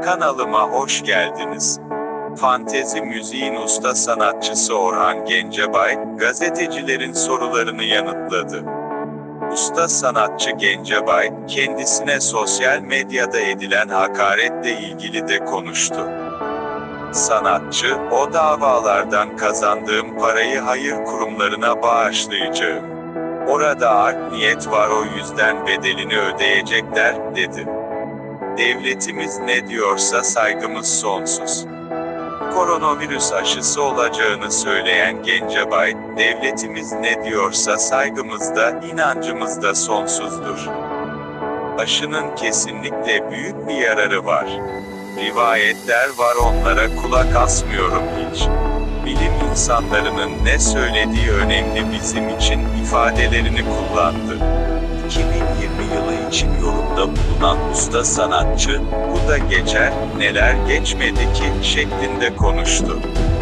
Kanalıma hoş geldiniz. Fantezi müziğin usta sanatçısı Orhan Gencebay, gazetecilerin sorularını yanıtladı. Usta sanatçı Gencebay, kendisine sosyal medyada edilen hakaretle ilgili de konuştu. Sanatçı, "O davalardan kazandığım parayı hayır kurumlarına bağışlayacağım. Orada art niyet var, o yüzden bedelini ödeyecekler," dedi. "Devletimiz ne diyorsa saygımız sonsuz." Koronavirüs aşısı olacağını söyleyen Gencebay, "Devletimiz ne diyorsa saygımız da, inancımız da sonsuzdur. Aşının kesinlikle büyük bir yararı var. Rivayetler var, onlara kulak asmıyorum hiç. Bilim insanlarının ne söylediği önemli bizim için," ifadelerini kullandı. 2020 yılı için yorumda bulunan usta sanatçı, "Bu da geçer, neler geçmedi ki," şeklinde konuştu.